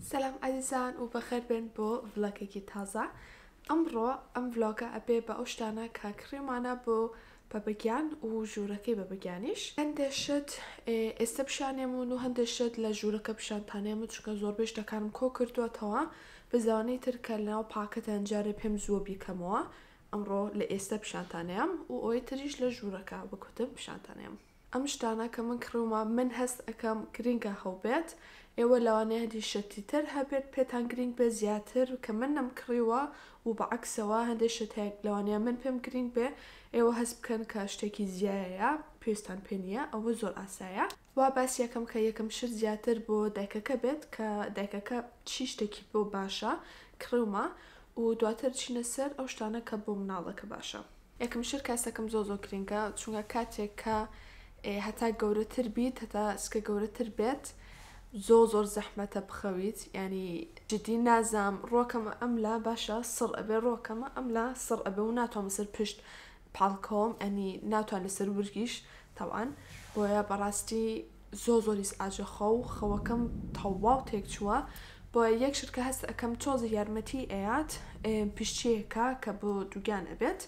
سلام عزیزان و بەخێر بێن بۆ ڤڵۆگێکی تازە. ئەمڕۆ ئەم ڤڵۆگە ئەبێ بە ئەو شتانە کە کڕیمانە بۆ بەبەگیان و ژوورەکەی بەبەگیانیش. هەندێک شت ئێستا پیشانێمون و هەندێک شت لە ژوورەکە پیشانتانێمە چونکە زۆربەی شتەکانم کۆ کردووەتەوە بە زەوانەی تر کە لەناو پاکەتە ئەنجارێ پێم زووە بیکەمەوە. ئەمڕۆ لە ئێستا پیشانتانەیەم و ئەوەی تریش لە ژوورەکە بکوتم پیشانتانێم. ئەم شتانە کە من کڕومە من هەست ئەەکەم گرینگە هەوبێت. ئێوە لەوانەیە هەندی شتی تر هەبێت پێتان گرنگ بێ زیاتر کە من نەم کڕیوە و بەعکسەوە هەندێک شت هەیە لەوانەیە من پێم گرنگ بێ ئێوە هەست بکەن کە شتێکی زیایەیە پێویستان پێ نییە ئەوە زۆر ئاسایە. وا باسی یەکەم کە یەکەم شت زیاتر بۆ دایکەکە بێت کە دایکەکە چی شتێکی بۆ باشە کڕومە و دواتر چینە سەر ئەو شتانە کە بۆ مناڵەکە باشە. یەکەم شت کاسەکەم زۆر گرنگە چونکە کاتێک کە هەتا گەورەتر بیت هەتا سکە گەورەتر بێت زۆر زەحمەتە بخەویت ینی جدی نازام ڕۆکەمە ئەملا باشە سڕ ئەبێ ڕۆکەمە ئەملا سڕ ئەبێ و ناتوانم سەر پشت پاڵکۆم ئەنی ناتوان لەسەر ورگیش تاوان بۆیە بەڕاستی زۆریس ئاجەخە و خەوەکەم تەواو تێک چووە بۆیە یەک شت کە هەست ئەەکەم تۆزە یارمەتی ئەیات پشتیەکە کە بۆ دووگیان ئەبێت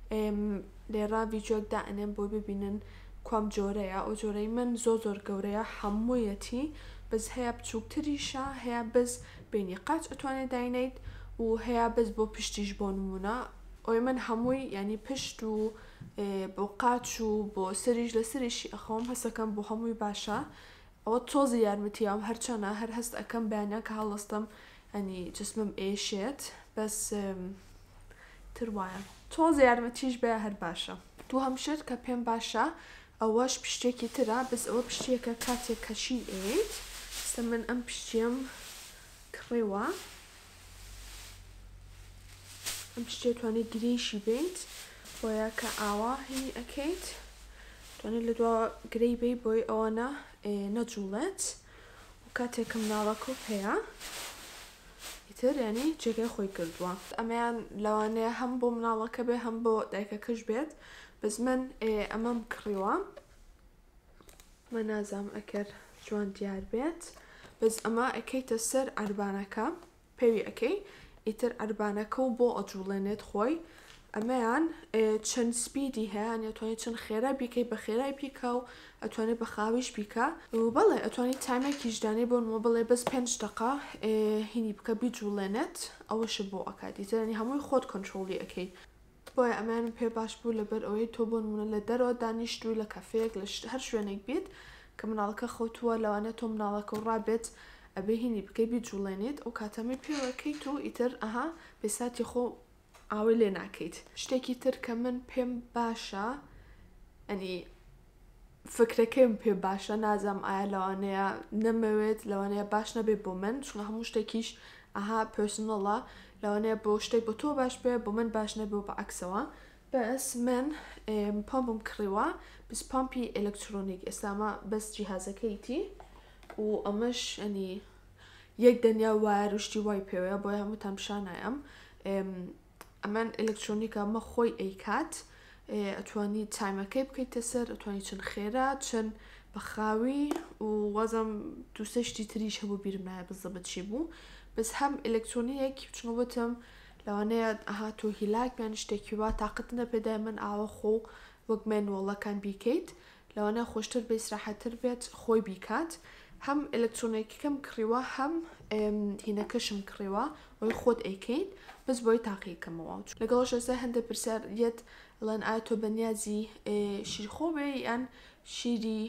لێرا ڤیدیۆک دائنێم بۆ ببینن کوام جۆرەیە ئەو جۆرەی من زۆر گەورەیە هەموویەتی بەس هەیە بچووکتریشە هەیە بەس بینی قاچ ئەتوانێت داینیت و هەیە بەس بۆ پشتیش بۆ نمونە ئەوی من هەمووی ینی پشت و بۆ قاچ و بۆ سەریش لە سەریشی ئەخەوم هەستەکەم بۆ هەمووی باشە ئەوە تۆزی یارمەتیام هەرچەنە هەر هەست ئەەکەم بەیانە کە هەڵستم ئەنی جسمم ئێشێت بەس تر وایە تۆزی یارمەتیش بێ هەر باشە. دوو هەم شت کە پێم باشە ئەوەش پشتێکی ترە بەس ئەوە پشتێکە کاتێک کەشی ئەیت سە من ئەم پشتیم کڕێوە ئەم پشتێ توانێت گرێشی بێت بۆیە کە ئاوا هینی ئەکەیت توانێت لە دوا گرەی بێ بۆی ئەوەنە نەجوڵێت و کاتێکم ناڵەکۆ هەیە ئیتر ینی جێگەی خۆی کردووە. ئەمەیان لەوانەیە هەم بۆ مناڵەکە بێ هەم بۆ دایکەکەش بێت بەس من ئەمەم کڕیوە من نازام ئەکەر جوان دیار بێت بەس ئەمە ئەەکەیتە سەر ئەربانەکە پێوی ئەەکەی ئیتر ئەربانەکە و بۆ ئەجوڵێنێت خۆی ئەمەیان چەند سپیدی هەیە ئەتوانێت چەند خێرا بیکەی بە خێرای بیکە و ئەتوانێت بە خاویش بیکە و بەڵێ ئەتوانیت تایمێکیشدانێ بۆ نمە بڵێ بەس 5 دقە هینی بکە بیجوڵێنێت ئەوەش بۆ ئەکات ئیترنی هەمووی خۆت کۆنترۆلی ئەەکەی بۆیە ئەمانم پێ باش بوو لەبەر ئەوەی تۆ بۆ نمونە لە دەرەوە دانیشتووی لە کافەیەک لە هەر شوێنێک بیت کە مناڵەکە خۆتووە لەوانێت تۆ مناڵەکە و ڕابێت ئەبێ هینی بکەی بیجوڵێنیت ئەو کاتەمەی پێوەکەیت و ئیتر ئەها بێساتی خۆ ئاوی لێ ناکەیت. شتێکی تر کە من پێم باشە ئەنی فکرەکەیم پێ باشە نازام ئایا لەوانەیە نەمەوێت لەوانەیە باش نەبێت بۆ من چونکە هەموو شتێکیش ئەها پرسنەڵە لەوانەیە بۆ شتێک بۆ تۆ باش بێ بۆ من باش نەبێ بە عکسەوە بەس من پامپم کڕیوە بس پامپی ئەلکترۆنیک ئێستامە بەس جیهازەکەیتی و ئەمەش ئەنی یەک دەنیا وایە ڕشتی وای پێوەیە بۆیە هەمووتان پیشانایەم ئەمان ئەلکترۆنیکە ئەمە خۆی ئەیکات ئەتوانی تایمەکەی بکەیتە سەر ئەتوانی چەند خێرا چەند بەخاوی و وەزم دووسە شتی تریش هەبوو بیرم نایە بزەبەت چی بوو بەس هەم ئەلکترۆنیەک چونکە وتم لەوانەیە ئەها تۆ هیلاک بیان شتێکی وا تااقت نەپێدای من ئاوە خۆ وەک مێنوەڵەکان بیکەیت لەوانەیە خۆشتر بێ سراحەتر بێت خۆی بیکات هەم ئەلکترۆنیکەکەم کڕیوە هەم هینەکەشم کڕیوە وی خۆت ئەیکەیت بەس بۆی تاقیکەمەوە لەگەڵش ئێستا هەندێک پرسیارەت لەن ئایا تۆ بەنیازی شیرخۆ بێ یان شیری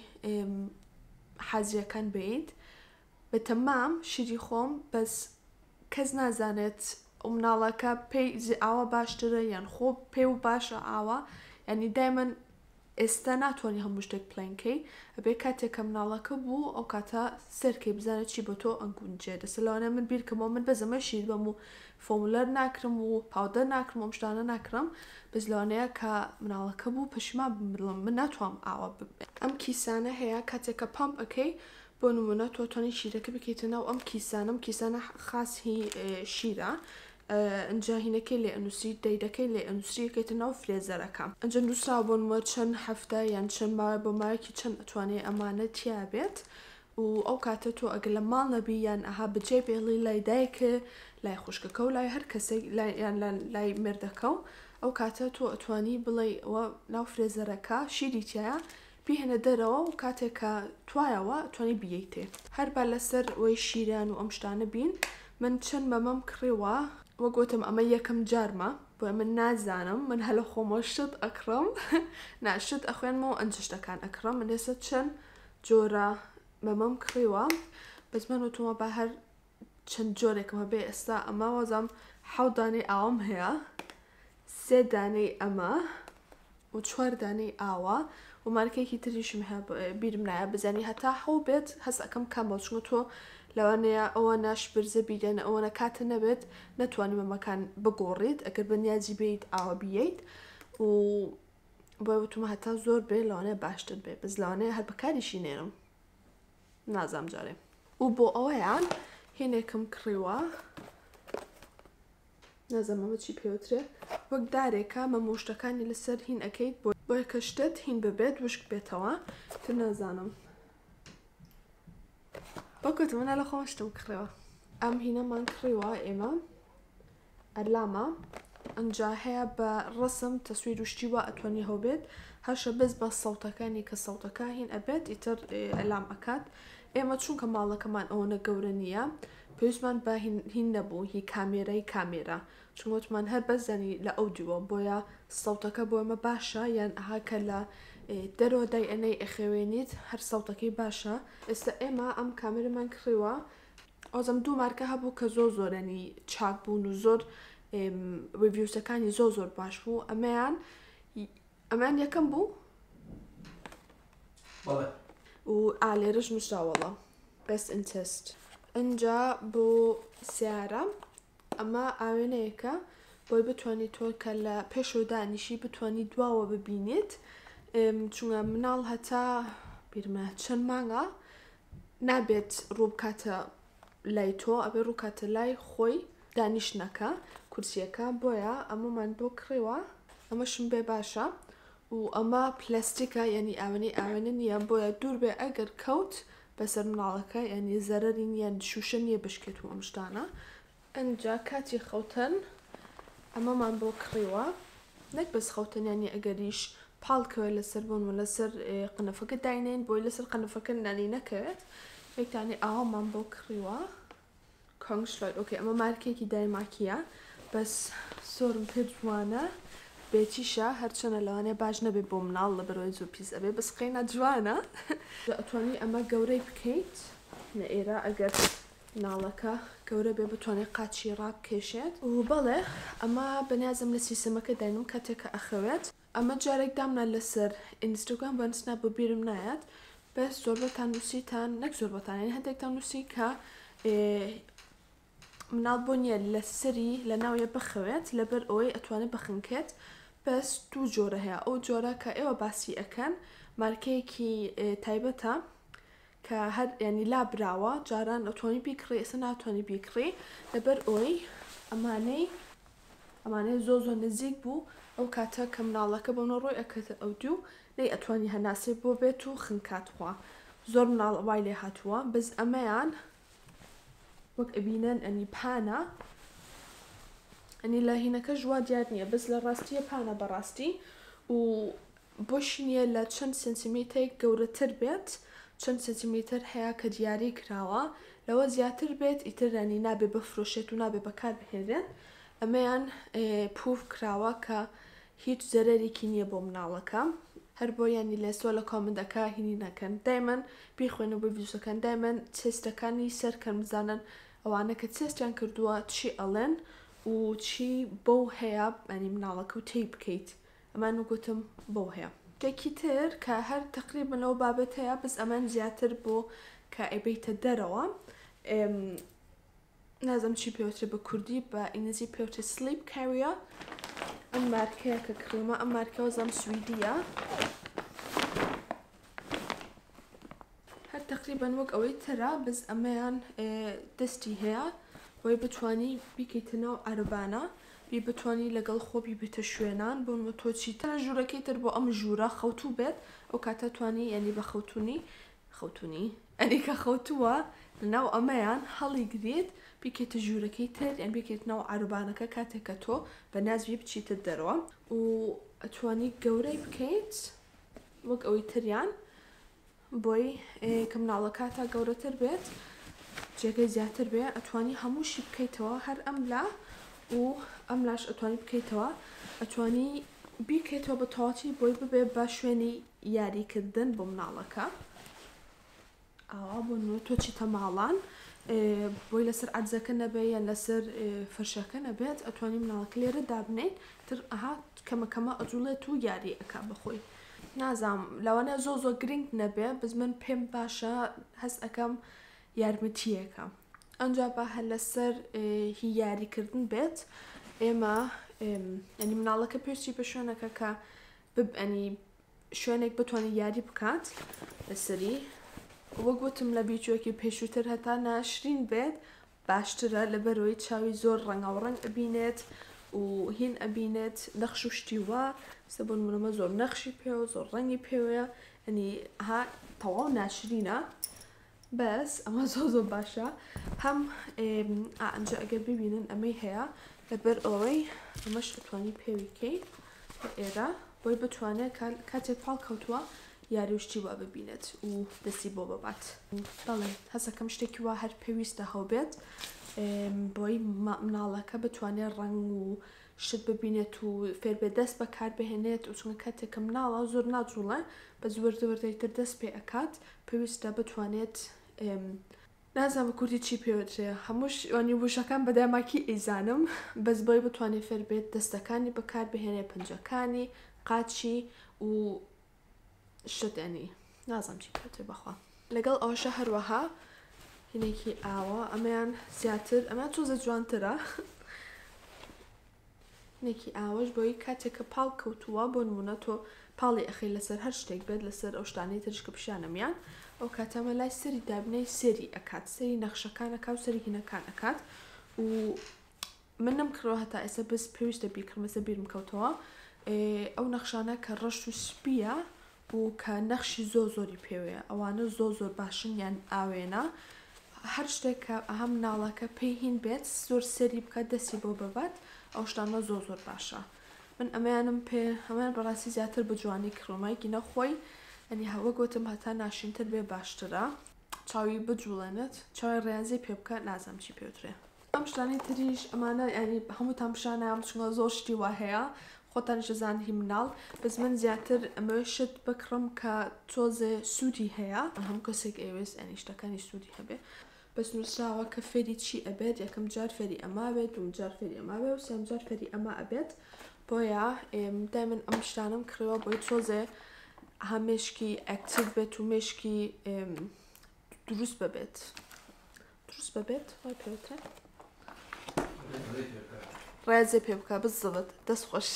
حەزیەکان بێیت بە تەمام شیری خۆم بەس کەس نازانێت ئەو مناڵەکە پێی ئاوە باشترە یان خۆ پێ و باشە ئاوە ینی دایمەن ئێستا ناتوانانی هەموو شتێک پلینکەی ئەبێ کاتێکە مناڵەکە بوو ئەو کاتە سەرکەی بزانێت چی بۆ تۆ ئەنگونجێ دەسە لەوانە من بیرکەمەوە من بەزەمە شیر بەم و فۆمولەر ناکرم و پاودەر ناکرم و شتانە ناکرم بەس لەوانەیە کە مناڵەکە بوو پشما بمرڵم من ناتوام ئاوە ئەم کیسانە هەیە کاتێکە پامپ ئەەکەی بۆ نمونە تۆ توانی شیرەکە بکەیتە ناو ئەم کیسانە خاصی شیرە ئەنجا هینەکەی لێ ئەنووسی دەیدەکەی لێ ئەنووسریەکەیتە ناو فرێزەرەکە ئەنجا نووسرا بۆنمە چەند هەفتە یان چەند ماوەی بۆ ماوەیەکی چەند ئەتوانێت ئەمانە تیا بێت و ئەو کاتە تۆ ئەگەر لە ماڵ نەبی یان ئەها بجێ بێڵی لای دایکە لای خوشکەکە و لای هەر کەسێک یان لای مێردەکە و ئەو کاتە تۆ ئەتوانی بڵێ ئەوە ناو فرێزەرەکە شیری تایە بیهێنە دەرەوە و کاتێککە توایەوە ئەتوانی بیەیتێ هەر بە لەسەر ئەوەی شیران و ئەم شتانە بین من چەند مەمەم کڕێوە وە گوتم ئەمە یەکەم جارمە بۆ من نازانم من هەلە خۆمە شت ئەکڕم ناشت ئەخوێنمەوە ئەنج شتەکان ئەکڕم من ێستا چەند جۆرە مەمەم کڕێوە بەس من وتومە بە هەر چەند جۆرێکم هەبێ ئێستا ئەمە وەزام 7 دانەی ئاوام هەیە 3 دانەی ئەمە و 4 دانەی ئاوە و مارکێکی تریشم بیرم نایە بزانی هەتا هەو بێت هەست ئەەکەم کامەڵ چونکە تۆ لەوانەیە ئەوە ناشبرزە بیدەنە ئەوەنە کاتە نەبێت نەتوانی مەمەکان بگۆڕیت ئەگەر بەنیازی بێیت ئاوە بییت و بۆی وتومە هەتا زۆر بێ لەوانەیە باشتر بێ بەس لەوانەیە هەر بەکاریشی نێرم نازام جارێ و بۆ ئەوەیان هێنێکم کڕیوە نازەمەمە چی پێوترێ وەک دارێکە مەمۆشتەکانی لەسەر هین ئەەکەیت بۆی کە شتت هین ببێت وشک بێتەوە تر نازانم بەکوت منە لە خۆم شتم کڕێوە ئەم هینەمان کڕیوە ئێمە ئەرلامە ئەنجا هەیە بە ڕسم تەسویر وشتی وە ئەتوانی هەوبێت هەشە بەس بە سەوتەکانی کە سەوتەکە هین ئەبێت ئیتر ئەلام ئەکات ئێمە چونکە ماڵەکەمان ئەوەنە گەورە نییە پێویستمان بە هین نەبوو هی کامێرەی کامێرە چونگوتمان هەر بەزەنی لە ئەو دیوە بۆیە سەوتەکە بۆ ئەمە باشە یان ئەهاکە لە دەرەوە دای ئەنەی ئەخێوێنیت هەر سەوتەکەی باشە ئێستا ئێمە ئەم کامێرەمان کڕیوە ئەوزەم 2 مارکە هەبوو کە زۆرنی چاک بوون و زۆر ریڤیوسەکانی زۆر باش بوو ئەمان یەکەم بوو و ئالێرش نووسراوەڵە best in test ئەنجا بۆ سیارە ئەمە ئاوێنەیەکە بۆی بتوانیت تۆ کە لە پێشۆدانیشی بتوانی دواوە ببینیت چونکە مناڵ هەتا بیرمە چەند مانگە نابێت ڕووبکاتە لای تۆ ئەبێ ڕووکاتە لای خۆی دانیشتنەکە کورسیەکە بۆیە ئەمەمان بۆ کڕێوە ئەمەشم بێ باشە و ئەمە پلاستیکە یعنی ئاوێنە نییە بۆیە دوور بێ ئەگەر کەوت بەسەر مناڵەکە یعنی زەرەری نیە شوشە نییە بشکێت و ئەم شتانە ئەنجا کاتی خەوتن ئەمەمان بۆ کڕێوە نەک بەس خەوتنیانی ئەگەریش پاڵکەوێت لەسەر بوون و لەسەر قەنەفەکە داینێن بۆی لەسەر قەنەفەکە نانی نەکەوێت یەکتانی ئاوامان بۆ کڕیوە کۆنگشلۆیت ئۆکێ ئەمە مارکێکی دایماکیە بەس زۆرم پێ جوانە بێتیشە هەرچەنە لەوانێ باش نەبێ بۆ مناڵ لە بەرەوەی زۆر پیس ئەبێ بەس قەینە جوانە ئەتوانی ئەمە گەورەی بکەیت لە ئێرە ئەگەر ناڵەکە گەورە بێ بتوانێت قاچی ڕابکێشێت و بەڵێ ئەمە بەنیازم لە سیستەمەکە داینم کاتێککە ئەخەوێت ئەمە جارێک دامنا لەسەر ئینستاگرام بەنسنا بۆ بیرم نایەت بەس زۆر بەتان نووسیتان نەک زۆر بەتانین هەندێکتان نووسی کە مناڵ بۆ نییە لەسەری لە ناویە بخەوێت لەبەر ئەوەی ئەتوانێت بخنکێت بەس 2 جۆرە هەیە ئەو جۆرە کە ئێوە باسی ئەەکەن مارکەیەکی تایبەتە کە هەر ینی لابراوە جاران ئەتوانی بیکڕێ ئێستا ناتوانانی بیکڕێ لەبەر ئەوەی ئەمانەی زۆر نزیک بوو ئەو کاتە کە مناڵەکە بۆنە ڕۆی ئەکەتە ئەو دوو نەی ئەتوانی هەناسێ بۆ بێت و خنکاتخوا زۆر مناڵ وای لێ هاتووە بەس ئەمەیان وەک ئەبینەن ئەنی پانە ئەنی لە هینەکە ژوا دیار نییە بەس لە ڕاستیە پانە بەڕاستی و بۆشی نییە لە چەند سنتیمێتێک گەورەتر بێت چەند سنتیمێتر هەیە کە دیاری کراوە لەوە زیاتر بێت ئیترانی نابێ بفرۆشێت و نابێ بەکار بهێنرێن ئەمەیان پوف کراوە کە هیچ زەرەرێکی نییە بۆ مناڵەکە هەر بۆ ینی لێسۆ لە کۆمنتەکە هینی نەکەن دایمەن بیخوێنە بۆ ڤیدیۆسەکان دایمەن چێستەکانی سەرکەن بزانن ئەوانە کە چێستیان کردووە چی ئەڵێن و چی بەو هەیە ئەنی مناڵەکە و تێی بکەیت ئەمان وگوتم بەو هەیە شتێکی تر کە هەر تقریبن لەو بابەت هەیە بەس ئەمان زیاتر بۆ کە ئەبیتە دەرەوە نازم چی پێوترێ بە کوردی بە ئینگلیزی پێوترێ سلیپ کاریە ئەم مارکەیە کە کڕیمە ئەم مارکەوە زەم سویدیە هەر تقریبن وەک ئەوەی ترە بەس ئەمەیان دەستی هەیە بۆی بتوانی بیکەیتە ناو عەربانە بی بتوانی لەگەڵ خۆبی بێتە شوێنان بۆ تۆچی تر ژوورەکەی تر بۆ ئەم ژوورە خەوتوو بێت ئەو کاتە توانی ینی بە خەوتونی خوتوني أني كخوتوا لناو أميان هالي جديد بيكيت جوركيتر يعني بيكيت نوع عربانك كاتكتو بناس بيبتشي تدروا وأتواني جوري بكيت وقوي تريان بوي كم نعلقاتها جورة تربيت جاكي زياتر بيه أتواني هموشي بكيتوا هر أملا وأملاش أتواني بكيتوا أتواني بكيتوا بطاطي بوي ببي باشواني ياري كردن بمنعلقة بونو توشي تمالان بوي لسر عدزك نبي لسر فرشك نبيت أتواني منعلقة ليرة دابنين تر كما أجولتو ياري أكا بخوي نازم لو أنا زوزو جرينج نبي بس من بيم باشا هس أكم يارمتيكا أنجابا هلسر هي ياري كردن بيت إما يعني منعلقة بيرسي بشونك كا يعني شوينك بتواني ياري بكات السري وقوتم لبيجوكي بيشوتر هتا ناشرين بيت باشترا لبروي تشاوي زور رنگ أو رنگ أبينت وهين أبينت نخشو شتيوا سبون منما زور نخشي بيو زور رنگي بيو يعني ها طواو ناشرينا بس أما زوزو باشا هم أنجا أجر ببينن أمي هيا لبر أوي أمش بتواني بيوي كي إيرا بوي بتواني كاتك بالكوتوا ياروشتيوا ببينت ودسي بوبا بات بله هسا كم شتكوا هر بيويستا هوبت بوي ما منالكا بتواني رنگ شد ببينت وفير بدس بكار بهنت وشون كاتك منالا زور ناجولا بس ورده يتردس بأكاد بيويستا بتوانيت نازم كورتي چی پیوتره هموش یعنی وشکم بده ماکی ایزانم بس بای بتوانی فر بیت دستکانی بکار بهنه پنجکانی قاچی و شد يعني نازم چی پیوتره بخوا لقل آو شهر وها هنه کی آوا امیان زیاتر امیان توزه جوان ترا هنه کی آواش بای کاتک پال کوتوا بونمونه تو پالی اخی لسر هر شتیک بد لسر اوشتانی ترشک بشانم یان أو كاتما لا سري دابني سري أكاد سري نقشة كان أكاد سري هنا كان أكاد ومنهم كروها تأسى بس بيوش دبي كرمة سبيل مكوتوا أو نقشانا كرشو سبيا وكنقش زوزوري بيويا أو أنا زوزور باشن يعني آوينا هرشتك أهم نالك بيهين بيت زور سري بكدسي بوبابات أو شتانا زوزور باشا من أمانم أمان براسي زياتر بجواني كروماي كينا خوي يعني هوا قوتم هتا ناشين تربية باشترا چاوي بجولنت چاوي ريازي بيبكا نازم چي بيوتري امشتاني تريش امانا يعني همو تمشانا امشتنا زوشتي واهيا خوتان جزان هي منال بس من زياتر امشت بكرم كتوزي سودي هيا هم كسيك ايوز يعني اشتاكاني سودي هبه بس نرساوا كفيري تشي ابد يكم جار فيري اما ابد ومجار فيري اما ابد وسيام جار فيري اما ابد بويا دايما امشتانم كريوا بوي توزي همشکی اکتیو بت و مشکی درست ببت وای پیوته رازی پیوکا بالضبط دست خوش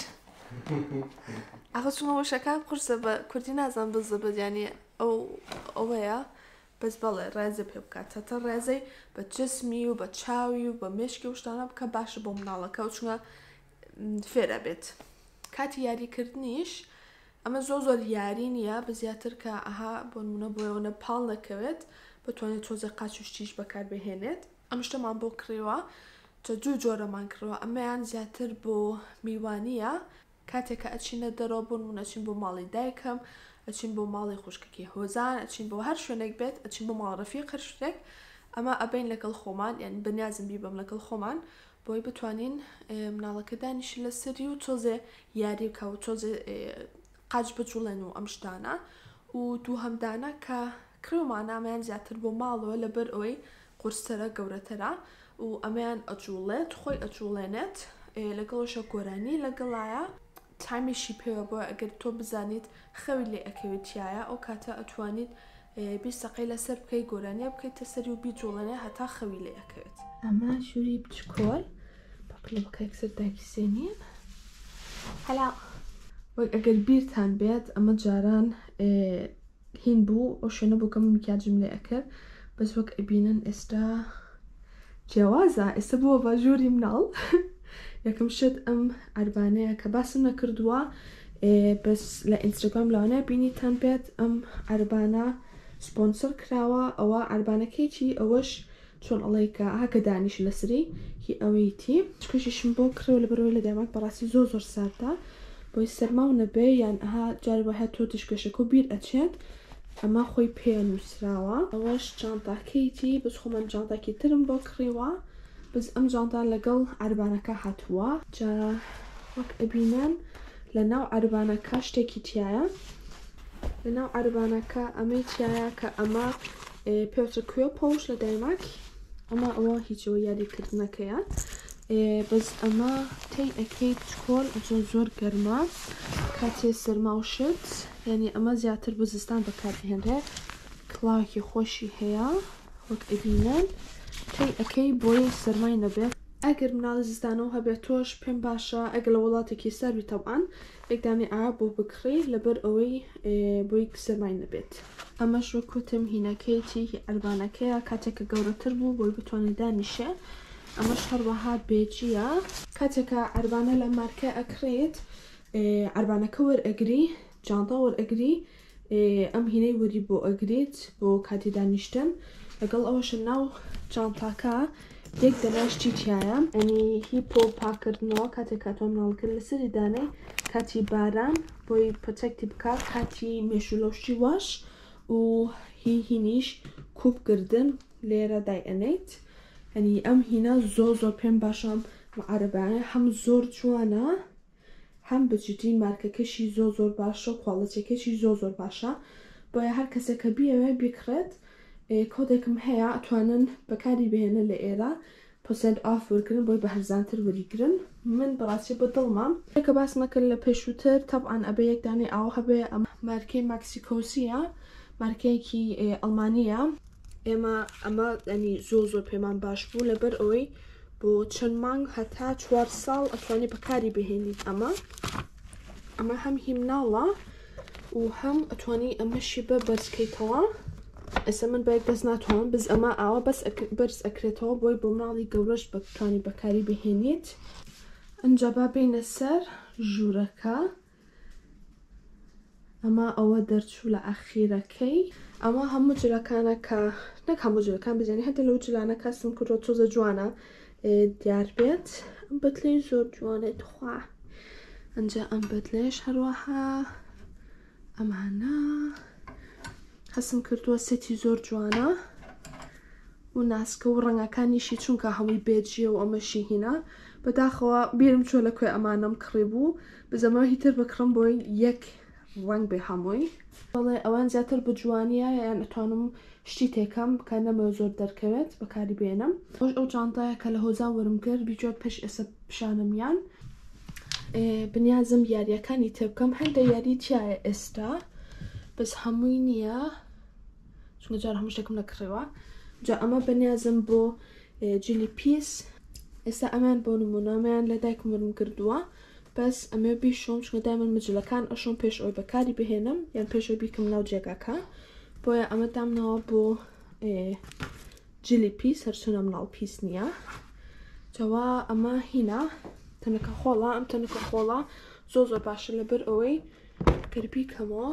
أخذ شنو وشكا قرصة بكردي نازم بالضبط يعني أويا بس بالله رازي بيبكا تاتا رازي بجسمي وبتشاوي وبمشكي وشتانا بكا باش بومنالكا وشنو فيرا بيت كاتي ياري كردنيش أما زوزور يارينيا بزياتر كأها بونمونا بويونا بالنا كويت بتواني توزي قاتشوشتيش بكار بهنت أمشتا من بو كريوا تجو جورا من كريوا أما يعني زياتر بو ميوانيا كاتك أتشينا درابون من أتشين بو مالي دايكم أتشين بو مالي خوشككي هوزان أتشين بو هر شونك بيت أتشين بو مال رفيق هر شونك أما أبين لك الخومان يعني بنيازم بيبم لك الخومان بوي بتوانين منالك دانيش لسريو توزي ياري كاو توزي قاج بجولنو أمشتانا ودو همدانا كريو معنا أمان زياتر بو مالو لبرقوي قرصترا قورترا وأمان أجولت خوي أجولنت لقلوشا قراني لقلايا تايمي شي بيوا بو أقر تو بزانيت خويلي أكيوتيايا أو كاتا أتوانيت بيساقي لسر بكي قراني بكي تسريو بيجولني هتا خويلي أكيوت أما شوري بتشكول بابلو بكي اكسر داكي سينين هلا أقر بيرتان بيت أما جاران هين بو وشنو بو كم مكيا جملة أكر بس وك أبينن استا جوازة اسبوع باجوري منال ياكم شد عربانة كباسم نكردوا بس لإنستغرام لأنا بيني تان بيت عربانة سپۆنسەر کراوە ئەوە عربانەکەیکی ئەوەش چۆن ئەڵێکە هاکە دانیش لەسری هی ئەوەیتی چکەشیشم بۆ کرەوە لە بەرەوەی لە دەماک بەڕاستی زۆر ساردا بۆی سەرما و نەبێ یان ئەها جارێ وایە تۆ تشکێشەکە و بیر ئەچێت ئەمە خۆی پێ نووسراوە ئەوەش جانتاکەیتی بس خۆمان جانتاکی ترم بۆ کڕیوە بس ئەم جانتا لەگەڵ عربانەکە هاتووە جا وەک ئەبینن لە ناو عربانەکە شتێکی تایە لە ناو عربانەکە ئەمەی تایە کە ئەمە پێوتە کوێ پۆش لە دایماک ئەمە ئەوە هیچەوە یاریکردنەکەیە بەس ئەمە تی ئەەکەیت چکۆل زۆر گەرمە کاتێ سەرما و شت یعنی ئەمە زیاتر بۆ زستان بەکارهێنرێ کڵاوێکی خۆشی هەیە وەک ئەبینن تی ئەەکەی بۆی سەرمای نەبێت ئەگەر مناڵی زستانەوە هەبێت تۆش پێم باشە ئەگەر لە وڵاتێکی سەروی تەوان یەکدانی ئا بۆ بکڕی لەبەر ئەوەی بۆی سەرمای نەبێت ئەمەش وەکوتم هینەکەیتی ئەربانەکەیە کاتێککە گەورەتر بوو بۆی بتوانێت دانیشێ ئەمەش هەروەها بێجیە کاتێکە ئەربانە لە مارکە ئەکرێت ئەربانەکە وەرئەگری جانتا وەرئەگری ئەم هینەی وەری بۆ ئەگریت بۆ کاتی دانیشتن لەگەڵ ئەوەشە ناو جانتاکە یەک دەلاشتی تایە ئەنی هی پۆ پاکردنەوە کاتێک کاتۆ مناڵکرد لەسەری دانەی کاتی باران بۆی پرۆتێکتی بکات کاتی مێشولۆشتی واش و هینیش کوبگردن لێرە دایئەنێت ئەنی ئەم هینە زۆر پێم باشە عەربانە هەم زۆر جوانە هەم بجدی مارکەکەشی زۆر باشە کواڵەتیەکەشی زۆر باشە بۆیە هەر کەسێکە بیەوێ بیکڕێت کۆدێکم هەیە ئەتوانن بەکاری بهێنە لە ئێرە پۆسەنت ئاف وەرگرن بۆی بە هەرزانتر وەریگرن من بەڕاستی بە دڵمام کە باس نەکرد لە پێشووتر تەبعاً ئەبێ یەکدانی ئاو هەبێ ئەم مارکەی ماکسیکۆسیە مارکەیەکی ئەڵمانیە ئێمە ئەمە ئەنی زۆر پێمان باش بوو لەبەر ئەوەی بۆ چەند مانگ هەتا 4 ساڵ ئەتوانی بەکاری بهێنیت ئەمە هەم هی مناڵە و هەم ئەتوانی ئەمەشی بە بەرزکەیتەوە ئێستا من بەیەک دەست ناتوانم بز ئەمە ئاوە بەس بەرز ئەکرێتەوە بۆی بۆ مناڵی گەورەش بتوانی بەکاری بهێنیت ئەنجا با بینە سەر ژوورەکە ئەمە ئەوە دەرچوو لە ئەخیرەکەی ئەمە هەموو جلەکانە کە نەک هەموو جلەکان بزانانی هەتا لەو جلانە کەسم کردۆ تۆزە جوانە دیار بێت ئەم بەتلەی زۆر جوانێت خوا ئەنجا ئەم بەتلێش هەروەها ئەمانە هەسم کردووە سێتی زۆر جوانە و ناسکە و ڕەنگەکانیشی چونکە هەمووی بێجیە و ئەمەشی هینە بەداخەوە بیرم چۆ لەکوێ ئەمانەم کڕی بوو بزەمەوە هیتر بکڕم بۆی یەک ڕنگ بێ هەمووی بەڵێ ئەوان زیاتر بە جوانیە یان ئەتوانم شتی تێکەم کە نەمەوە زۆر دەرکەوێت بەکاری بێنم خۆش ئەو جانتایە کە لە هۆزان وەرم کرد بیجۆت پێش ئێستا پیشانمیان بنیازم یاریەکانی تێ بکەم هەندە یاری تایە ئێستا بەس هەمووی نییە چونکە جار هەموو شتێکم نەکڕێوە جا ئەمە بەنیازم بۆ جلی پیس ئێستا ئەمان بۆ نمونەمان لە دایکم وەرم کردووە بەس ئەمێ بیشۆم چونکە دایمەن مجلەکان ئەشۆم پێش ئەوی بەکاری بهێنم یان پێشەوەی بیکەم ناو جێگاکە بۆیە ئەمە دامنەوە بۆ جلی پیس هەرچۆنە مناڵ پیس نییە جاوا ئەمە هینە تەنەکە خۆڵە ئەم تەنەکە خۆڵە زۆر باشە لەبەر ئەوەی گەربی کەمەوە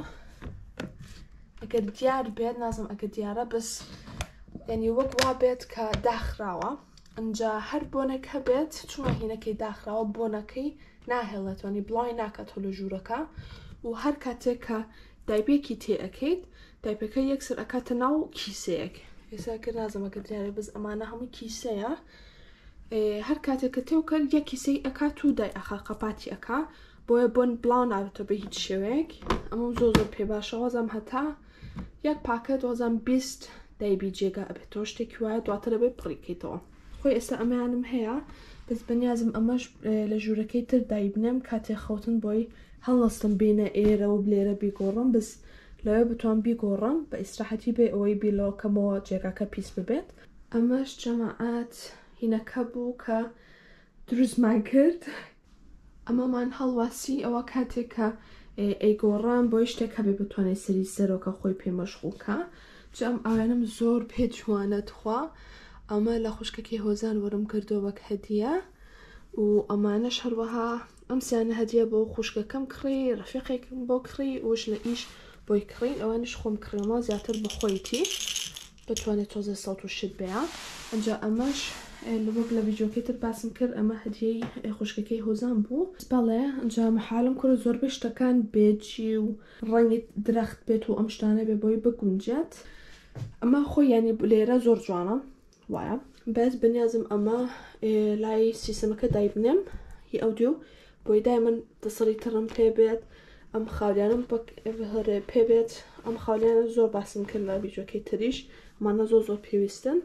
ئەگەر دیار بێت نازم ئەگەر دیارە بەس یعنی وەک وا بێت کە داخراوە ئەنجا هەر بۆنێک هەبێت چونە هینەکەی داخراوە بۆنەکەی ناهێڵێتوانی بڵاوی ناکاتەوە لە ژوورەکە و هەر کاتێک کە دایبێکی تێ ئەەکەیت دایپەکە یەکسەر ئەکاتە ناو کیسەیەک ئێساکە نازم ئەگەر دیارە بەس ئەمانە هەموو کیسەیە هەر کاتێککە تێو کرد یەک کیسەی ئەکات و دای ئەخا قەپاتی ئەکا بۆیە بۆن بڵاو ناوێتەوە بە هیچ شێوەیەک ئەمە زۆر پێ باشە وەزم هەتا یەک پاکەت وەزم 20 دایبی جێگا ئەبێتەوە شتێکی وایە دواتر دەبێت پڕیکەیتەوە خۆی ئێستا ئەمەیانم هەیە بەس بەنیازم ئەمەش لە ژوورەکەی تر دایبنم کاتێ خەوتن بۆی هەڵنەستم بینە ئێرەوە بلێرە بیگۆڕم بس لەوێ بتوان بیگۆڕم بە ئیسراحەتی بێ ئەوەی بیلەوەکەمەوە جێگاکە پیس ببێت ئەمەش جەماعات هینەکە بوو کە دروستمان کرد ئەمەمان هەڵواسی ئەوە کاتێککە ئەیگۆڕام بۆی شتێک هەبێ بتوانێت سەری سەرۆکە خۆی پێمەشغوڵکە جەم ئاوێنم زۆر پێ جوانە خوا ئەمە لە خوشکەکەی هۆزان وەرم کردەوە وەک هەدیە و ئەمانەش هەروەها ئەم سیانە هەدیە بۆ خوشکەکەم کڕی ڕەفیقێکم بۆ کڕی وش لە ئیش بۆی کڕین ئەوانش خۆم کڕێمە زیاتر بخۆیتی بتوانێت تۆزە سەوت و شت بێ ئەنجا ئەمەش لەوەک لە ڤیدیۆکەی تر باسم کرد ئەمە هەدیەی خوشکەکەی هۆزان بوو بەڵێ ئەنجا محالم کورە زۆربەی شتەکان بێجی و ڕەنگی درەخت بێت و ئەم شتانە بێ بۆی بگونجێت ئەمە خۆی ینی لێرە زۆر جوانە وایە بەس بنیازم ئەمە لای سیستەمەکە دایبنێم هی ئەو دیو بۆی دای من دەسەڵی تڕم پێ بێت ئەم خاولیانم پێ بێت ئەم خاولیانە زۆر باسم کرد لە ڤیدیۆکەی تریش ئەمانە زۆر پێویستن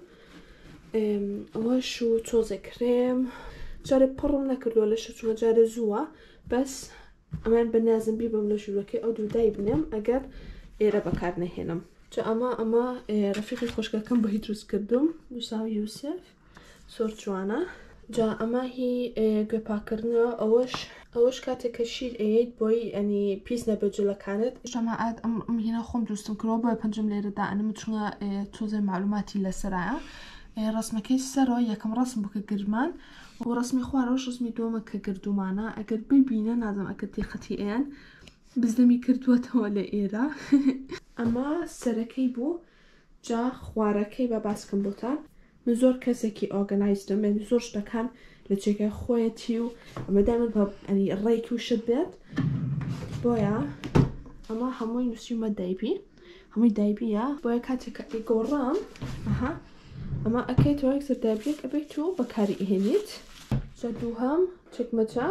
ئەوەش و تۆزە کرێم جارێ پڕم نەکردووە لە شەچوومە جارێ زووە بەس ئەمان بەنیازم بی بەم لە ژوورەکەی ئەو دوو دای بنێم ئەگەر ئێرە بەکار نەهێنم جا ئەمە ڕەفیقی خۆشکەکەم بۆ هی دروست کردوم موساو یوسف زۆر جوانە جا ئەمە هی گوێپاکردنەوە ئەوەش کاتێک کە شیر ئەیت بۆی ئەنی پیس نەبێت جوولەکانت ژەماعەت ئەم هێنا خۆم دروستم کردەوە بۆیە پەنجەم لێرەدا ئەنم چوونە تۆزە معلوماتی لەسەرایە ڕسمەکەی سەرەوە یەکەم ڕسم بوو کە گرمان و ڕسمی خوارەوەش ڕسمی دووەمە کە گردومانە ئەگەر ببینە نازم ئەگەر تێخەتی ئەیان بزدەمی کردووەتەوە لە ئێرە ئەمە سەرەکەی بوو جا خوارەکەی بە باسکەم بۆتان من زۆر کەسێکی ئۆرگەنایزدم زۆر شتەکان لە جێگای خۆیەتی و ئەمەدا من ئەنی ڕێکی و شت بێت بۆیە ئەمە هەمووی نووسیمە دایبی هەمووی دایبیە بۆیە کاتێک کە ئەیگۆڕام ئەمە ئەکەیتەوە یەکسەر دایبیەک ئەبێت و بەکاری ئێنیت جا دووهەم چەکمەچە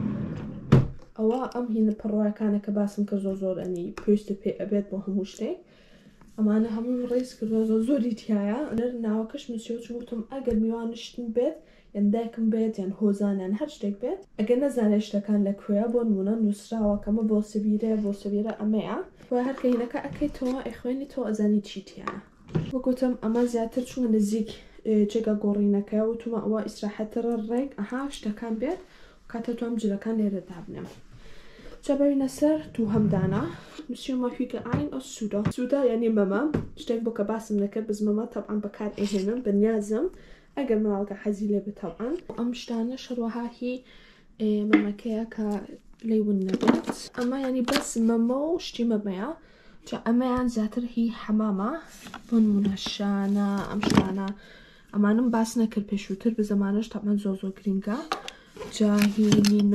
ئەوە ئەم هینە پڕواکانە کە باسم کە زۆر ئەنی پێویستە پێ ئەبێت بۆ هەموو شتێک ئەمانە هەموو ڕێز کردووە زۆری تایە ناوەکەش نووسیەوە وتم ئەگەر میوانشتن بێت یان دایکم بێت یان هۆزانیان هەر شتێک بێت ئەگەر نەزانێت شتەکان لەکوێیە بۆ نمونە نووسراوە کەمە بۆ سەبیرە ئەمەیە بۆ هەر کەینەکە ئەکەیتەوە ئەخوێنی تۆ ئەزانی چیتیانە وەگوتم ئەمە زیاتر چوونە نزیک جێگە گۆڕینەکە وتومە ئەوە ئیسراحەتەرە ڕێک شتەکان بێت کاتە توام جلەکان لێرە دابنێم جابەوینە سەر دووهەمدانە نووسیمە هویگە ئاین ئەو سوودا یعنی مەمە شتێک بۆ کە باسم نەکرد بزمەمە تەبعاً بەکار ئێهێنم بەنیازم ئەگەر مناڵگە حەزی لێ بتەوان ئەم شتانە شەروەها هی مەمەکەیە کە لێون نەبێت ئەمە ینی بەس مەمە و شتی مەمەیە جا ئەمەیان زیاتر هی حەمامە بۆ نمونە شانە ئەم شتانە ئەمانم باس نەکرد پێشووتر بە زەمانەش تەبعاً زۆر گرینگە جا هی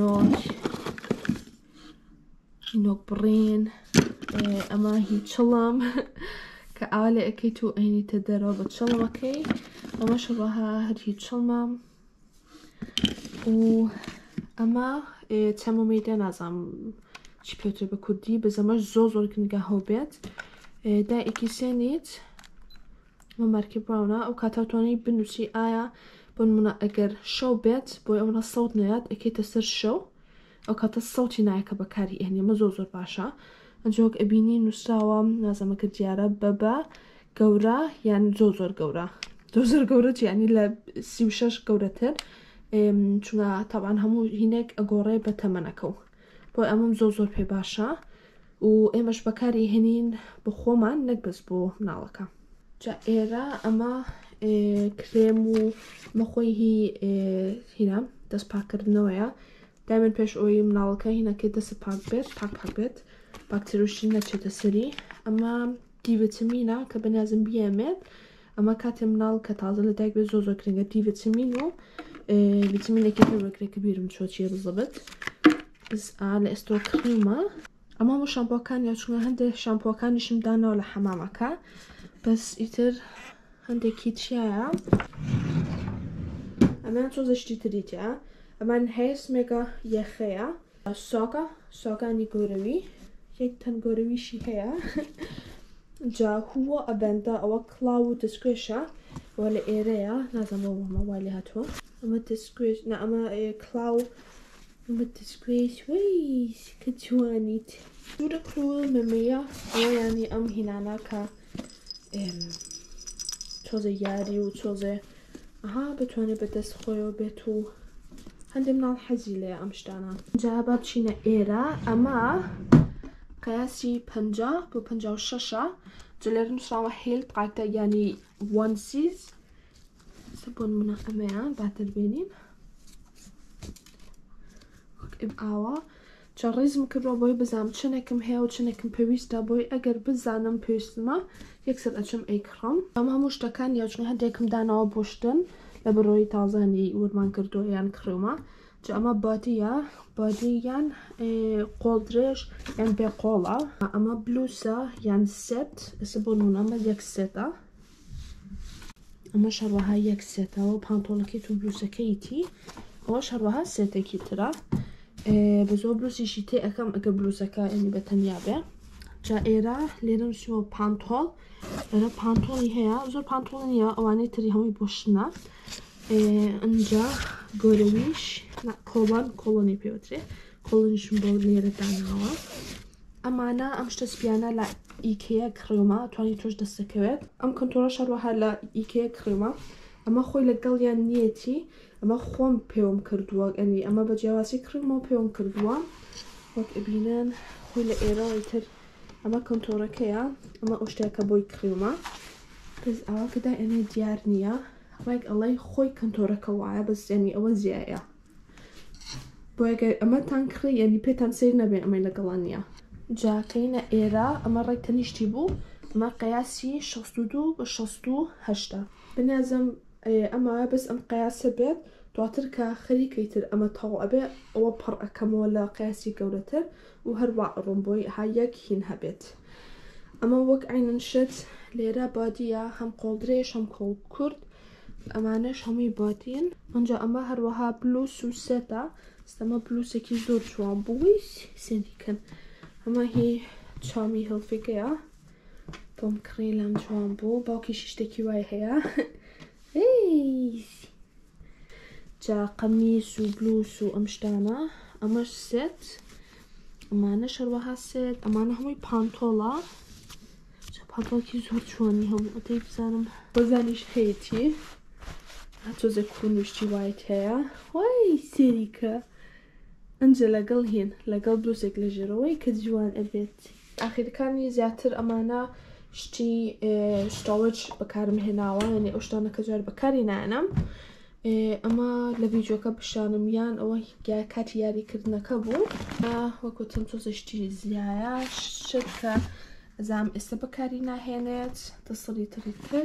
نینۆک بڕین ئەمە هی چڵم کە ئاوا لێ ئەەکەیت و ئەینیتە دەرەوە بە چڵمەکەی ئەمە شەڕەها هەری چڵمە و ئەمە تەمۆمیدە نازام چی پێوتر بە کوردی بەزەمەش زۆر گرنگە هەو بێت دایەکی سێنیت ئەمە مارکی براونە ئەو کاتاتوانی بنووسی ئایا بۆ نمونە ئەگەر شەو بێت بۆی ئەوە سەوت نەیات ئەکەیتە سەر شەو ئەو کاتە سەوتی نایەکە بەکاری ئێنی ئەمە زۆر باشە ئەنجۆک ئەبینی نووسراوە نازەمەکە دیارە بەبە گەورە یان زۆر گەورە یعنی لە 36 گەورەتر چونە تەبعاً هەموو هینێک ئەگۆڕێ بە تەمەنەکە و بۆ ئەمەم زۆر پێ باشە و ئێمەش بەکاری هێنین بە خۆمان نەک بەس بۆ مناڵەکە جا ئێرە ئەمە کرێم و مەخۆی هینە دەست پاکردنەوەیە دایمەن پێش ئەوی مناڵەکە هینەکەی دەست پاک بێت باکتێریۆشی نەچێتە سەری ئەمە دیڤیتامینە کە بەنیازم بیەمێت ئەمە کاتێ مناڵ کە تازە لە دایک بێت زۆر گرنگە دیڤیتامین و ڤیتامینێکی پێ بەکرێکە بیرم چۆچیە بزەبێت بس لە ئێستۆ کڕیمە ئەمە هەموو شامپۆکان یا چونە هەندێک شامپۆکانیشم دانەوە لە حەمامەکە بەس ئیتر هەندێکی چیایە ئەمان چۆزەشتی تریتە ئەمان هەیە سمێگە یەخەیە سۆگانی گەورەوی یەک تەن گەورەویشی هەیە جا هووە ئەبەندە ئەوە کڵاو و دەستگوێشە ئەوە لە ئێرەیە نازانەوە ئەمە وا لێ هاتووە ئەمە دەستگوێش ئەمە کڵاو ئەمە دەستگوێش وەی کە جوانیت دوورە کرۆڵ مەمەیە ئەوە ینی ئەم هینانە کە چۆزە یاری و چۆزێ بتوانێت بەدەست خۆیەوە بێت و هەندێک مناڵ حەزی لێ ئەم شتانە جا با بچینە ئێرە ئەمە قیاسی 50 بۆ 56 جلێر نووسراوە هێل قاکتە ینی وانسیز بۆ نمونە ئەمەیان باتر بێنین ئاوە جا ڕێزم کردووە بۆی بزانم چنێکم هەیە و چنێکم پێویستە بۆی ئەگەر بزانم پێویستمە یەکسەر ئەچم ئەیکڕم ئەم هەموو شتەکان یاچنی هەندێکم داناوە بۆشتن لە بڕۆی تازانی ورمان کردووە یان کڕێومە جا ئەمە بادی یان قۆڵدرێژ یان بێقۆڵە ئەمە بلوسە یان سێت ئێستا بۆ نمونە ئەمە یەک سێتە ئەمە هەروەها یەک سێتەوە پانتۆڵەکەیت و بلوسەکەیتی ئەوەش هەروەها سێتێکی ترە بە زۆر بلوسیشی تێ ئەەکەم ئەگە بلوسەکە ئەنی بەتەنیا بێ جا ئێرە لێرە نووسیوە پانتۆڵ لەرە پانتۆڵی هەیە زۆر پانتۆڵ نییە ئەوانەی تری هەمووی بۆشتنە ئەنجا گۆرەویش کۆڵۆنی پێوترێ کۆڵۆنیشم بۆ لێرە داناوە ئەمانە ئەم شتە سپیانە لە ئیکەیە کڕێومە توانی تۆش دەستەکەوێت ئەم کۆنتۆرە شەڕوەها لە ئیکەیە کڕێومە ئەمە خۆی لەگەڵیان نیەتی ئەمە خۆم پێوم کردووە ئەنی ئەمە بە جیاواسی کڕمەوە پێوم کردووە وەک ئەبینن خۆی لە ئێرەوەی تر ئەمە کۆنتۆرەکەیە ئەمە ئەو شتێکە بۆی کڕێومە بەس ئەوەکەدا ئەنێ دیار نییە ڕێک ئەڵێ خۆی کۆنتۆرەکە وایە بەس یعنی ئەوە زیایە بۆ ئەگەر ئەمەتان کڕی یعنی پێتان سیر نەبێ ئەمەی لەگەڵان نییە جاکەینە ئێرە ئەمە ڕێک تەنیشتی بوو ئەمە قەیاسی 62 بە 68 بنیازم ئەمە بەس ئەم قەیاسە بێت دواتر کە خەریکەی تر ئەمە تەواو ئەبێ ئەوە پڕ ئەەکەمەوە لە قەیاسی گەورەتر و هەروە ئەڕۆم بۆی هایەک هین هەبێت ئەمە وەک عینن شت لێرە بادیە هەم قۆڵدرێژ هەم کۆڵ کورد ئەمانەش هەمووی بادین ئەنجا ئەمە هەروەها بلوس و سێتە ئەمە بلوسێکی زۆر جوان بووی سێنیکەن ئەمە هی چامی هەڵفێکەیە بۆم کڕی لەم جوان بوو باوکیشی شتێکی وای هەیە جا قەمیس و بلوس و ئەم شتانە ئەمەش سێت ئەمانە شەروەها سێت ئەمانە هەمووی پانتۆڵە پانتۆڵکی زۆر جوانی هەموو ئەتەی بزانم بۆزانیش هەیەتی تۆزە کوونوشتی وایت هەیە وای سێریکە ئەنجە لەگەڵ هین لەگەڵ بلوسێک لە ژێرەوەی کە جوان ئەبێت ئاخیرەکانی زیاتر ئەمانە شتی شتۆوەج بەکارم هێناوە یعنی ئەو شتانە کە جار بەکاری نانم ئەمە لە ڤیدیۆکە بشانم یان ئەوە کاتی یاریکردنەکە بوو وەکوتم تۆزە شتی زیایە شت کە ئەزام ئێستا بەکاری ناهێنێت دەسەڵی تریتر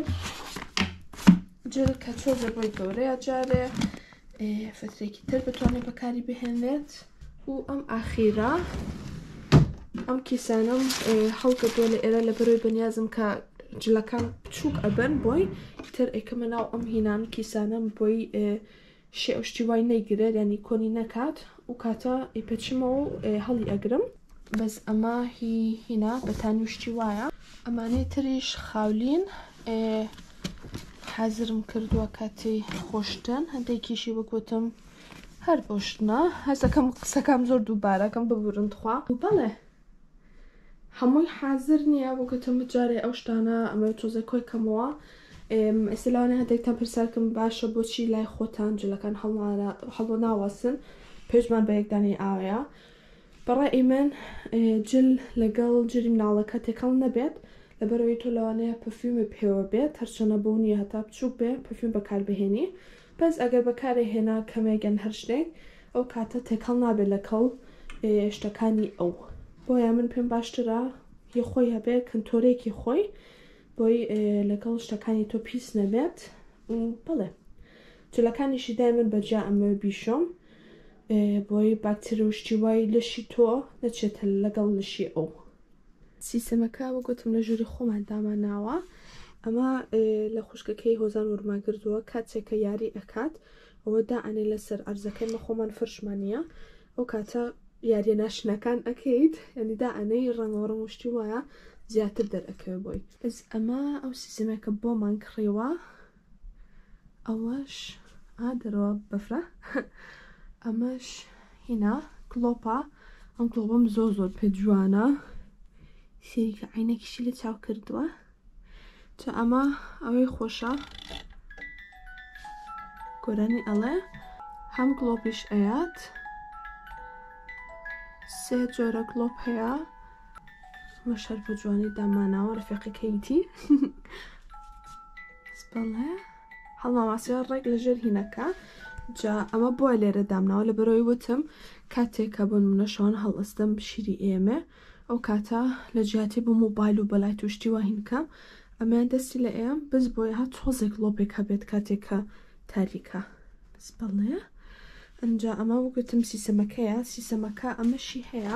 جل کە تۆزە بۆی گەورەیە جارێ فترێکی تر بتوانێت بەکاری بهێنێت و ئەم ئاخیرە ئەم کیسانم هەڵکردووە لە ئێرە لە بەرەوەی بەنیازم کە جلەکان بچووک ئەبن بۆی تر ئەیکەمە ناو ئەم هینان کیسانم بۆی شێ شتی وای نەیگرێت ینی کۆنی نەکات و کاتە ئیپەچمەوە و هەڵی ئەگرم بەس ئەمە هینا بەتانی شتی وایە ئەمانەی تریش خاولین حەزرم کردووە کاتی خۆشتن هەندێکیشی وەکوتم هەر بۆشتنە هەستەکەم قسەکەم زۆر دووبارەکەم ببورندخوا و بەڵێ هەمووی حازر نییە وەکوتم جارێ ئەو شتانە ئەمە تۆزە کۆی کەمەوە ئێستا لەوانەیە هەندێکتان پرسیارکەم باشە بۆچی لای خۆتان جلەکان هەڵۆ ناوەسن پێشمان بە یەکدانی ئاوەیە بەڕای من جل لەگەڵ جری مناڵەکە تێکەڵ نەبێت لەبەرەوەی تۆ لەوانەیە پەفیومە پێوە بێت هەرچەنە بۆ نیە هەتا بچووک بێ پەفیوم بەکار بهێنی بەس ئەگەر بەکارێ هێنا کەمێگەن هەر شتێک ئەو کاتە تێکەڵ نابێت لەگەڵ شتەکانی ئەو بۆیە من پێم باشترە هی خۆی هەبێ کەنتۆرێکی خۆی بۆی لەگەڵ شتەکانی تۆ پیس نەبێت بڵێ جلەکانیشی دای من بەجا ئەمە بیشۆم بۆی باکتێریا و شتی وای لەشی تۆ نەچێتە لەگەڵ لەشی ئەو سیستەمەکە وەگوتم لە ژووری خۆمان داماناوە ئەمە لە خوشکەکەی هۆزان ورمان کردووە کاتێکە یاری ئەکات ئەوە دائانێ لەسەر ئەرزەکەی مەخۆمان فرشمانە ئەو کاتە یاریە ناشنەکان ئەەکەیت یعنی دائانەی ڕەنگەڕەنگ وشتی وایە زیاتر دەرەکەوێ بۆی بەس ئەمە ئەو سیستەمەکە بۆمان کڕێوە ئەوەش دەرەوە بەفرە ئەمەش هینا کلۆپە ئەم کلۆپەم زۆر پێ جوانە سێریکە عینەکیشی لە چاو کردووە چە ئەمە ئەوەی خۆشە گۆرانی ئەڵێ هەم گلۆپیش ئەیات سێ جۆرە گلۆپ هەیە ئەمە شەر بە جوانی داماناوە ڕفێقەکەیتی بەڵێ هەڵماماسیەوە ڕێک لەژێر هینەکە جا ئەمە بۆە لێرە دامناوە لە بەرەوەی وتم کاتێکە بۆ نمونەشەوان هەڵئەستم شیری ئێمە ئەو کاتە لە جیاتی بۆ مۆبایل و بەلای توشتی واهینکەم ئەمەیان دەستی لە ئێم بز بۆی هات تۆزێک لۆپێک هەبێت کاتێکە تاریکە بس بەڵێ ئەنجا ئەمە وگوتم سیسەمەکەیە سیسەمەکە ئەمەشی هەیە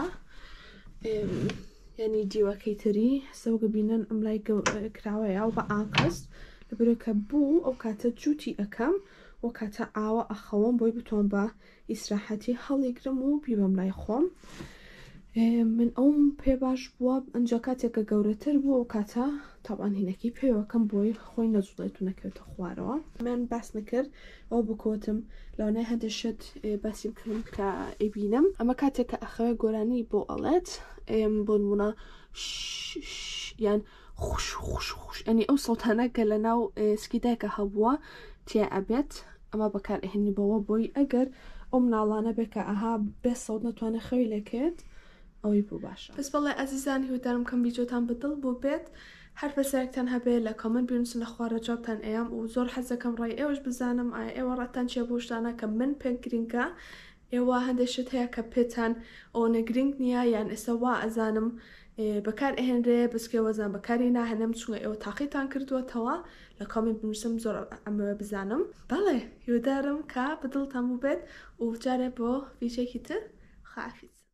یعنی دیوەکەی تری سەوگە بینن ئەم لای کراوەیە و بە ئاکەست لەبەرەوەکە بوو ئەو کاتە جووتی ئەەکەم و کاتە ئاوە ئەخەوم بۆی بتۆن بە ئیسراحەتی هەڵیگرم و بیبەم لای خۆم من ئەوم پێ باش بووە ئەنجا کاتێکە گەورەتر بوو ئەو کاتە تاوان هینەکەی پێوەکەم بۆی خۆی نەجوڵێت و نەکەوتە خوارەوە من باس نەکرد ئەو بکۆتم لەوانەیە هەندێشت باسیم کردم کە ئەیبینم ئەمە کاتێککە ئەخەوە گۆرانی بۆ ئەڵێت بۆ نمونە یان خوش خوش خوش ئەنی ئەو سەوتانە کە لە ناو سکیدایکە هەبووە تیا ئەبێت ئەمە بەکار ئەهێنی بەوە بۆی ئەگەر ئەو مناڵانە بێکە ئەها بێ سەوت نەتوانێت خەوی لەکێت ئەوەی بوو باشە بەس بەڵێ ئەزیزانی هیوادارم کەم ڤیدیۆتان بەدڵ بۆ بێت هەر بەسەرێکتان هەبێت لە کۆمنت بنووسن لە خوارە جوابتان ئەیام و زۆر حەزەکەم ڕای ئێوەش بزانم ئایا ئێوە ڕەتان چیە بۆ شتانە کە من پێم گرینگە ئێوە هەندێک شت هەیە کە پێتان ئەوە گرنگ نییە یان ئێستا وا ئەزانم بەکار ئەهێنرێ بسکێ وەزان بەکاری ناهێنم چونکە ئێوە تاقیتان کردووەتەوە لە کۆمنت بنووسم زۆر ئەمە بزانم بەڵێ هیوادارم کە بەدڵتان بوو بێت و جارێ بۆ ڤیدیۆیەکی تر خواحافیز